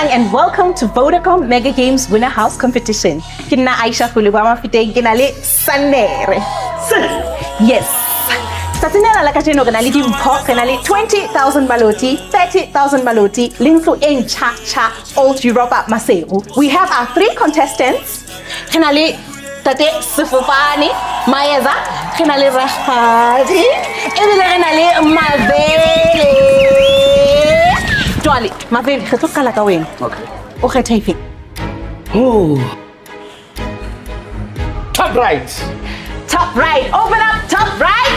fihlang and welcome to Vodacom Mega Games Winner House Competition. Kina Aisha Fulubama Fite Kinale Sanere. Yes. Satinela la kajeno kanali dimpo kanali 20,000 maloti, 30,000 maloti, Ntlo in cha Old Europa Maseru. We have our 3 contestants. Kanali Tate Sefofane, Mayeza, Kenela Rakhali, Kenela Mavele. Twali, Mavele, khetho kala ka wena. Okay. O khetha ife? Oh. Top right. Top right. Open up top right.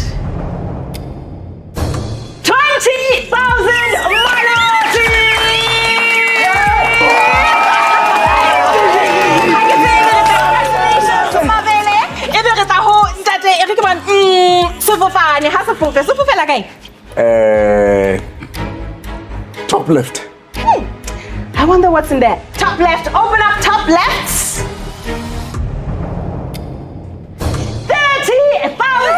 20,000 maloti. Sefofane, ha sefofe, sefofela kae? Top left. I wonder what's in there. Top left, open up top left. 30,000!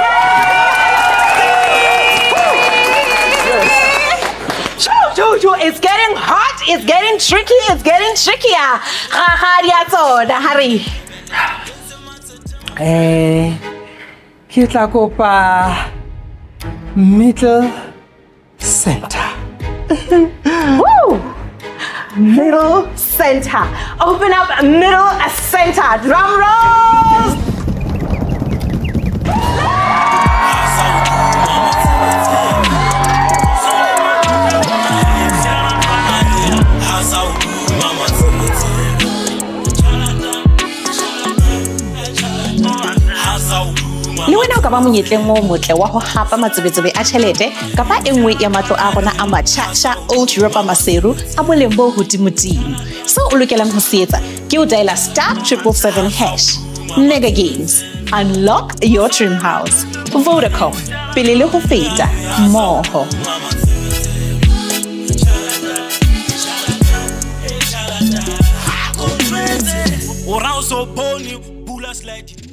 It's getting hot, it's getting tricky, it's getting trickier. Hurry. Ke tla kopa middle center. Woo! Middle center. Open up middle center. Drum rolls. Uena ka ba monyetleng mo motle wa ho hapa matsebetsebe a chelete kapa enngwe ya matlo a rona a matjhatjha Old Europa Maseru a boleng bo hodimodimo. So o lokelang ho se etsa ke o dial *777#. Mega Games. Unlock your dream house. Vodacom. Pele le ho feta mmoho.